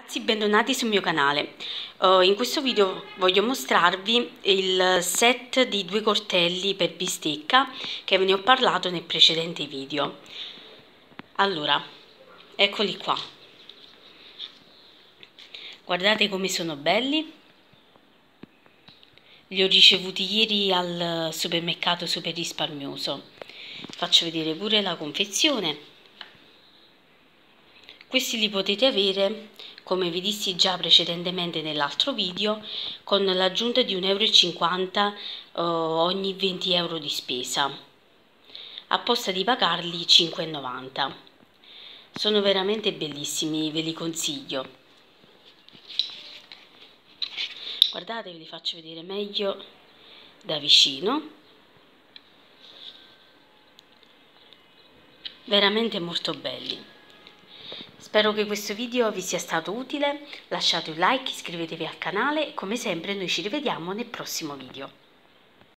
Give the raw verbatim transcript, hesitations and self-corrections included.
Ragazzi, bentornati sul mio canale. Uh, in questo video voglio mostrarvi il set di due coltelli per bistecca che ve ne ho parlato nel precedente video. Allora, eccoli qua. Guardate come sono belli. Li ho ricevuti ieri al supermercato super risparmioso. Faccio vedere pure la confezione. Questi li potete avere, come vi dissi già precedentemente nell'altro video, con l'aggiunta di un euro e cinquanta uh, ogni venti euro di spesa, a posto di pagarli cinque e novanta. Sono veramente bellissimi, ve li consiglio. Guardate, ve li faccio vedere meglio da vicino. Veramente molto belli. Spero che questo video vi sia stato utile, lasciate un like, iscrivetevi al canale e come sempre noi ci rivediamo nel prossimo video.